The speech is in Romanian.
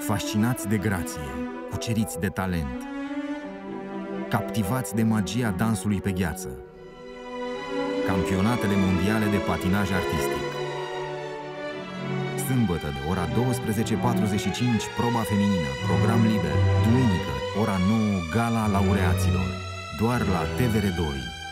Fascinați de grație, cuceriți de talent, captivați de magia dansului pe gheață. Campionatele mondiale de patinaj artistic. Sâmbătă de ora 12:45, proba feminină, program liber. Duminică, ora 9, gala laureaților. Doar la TVR2.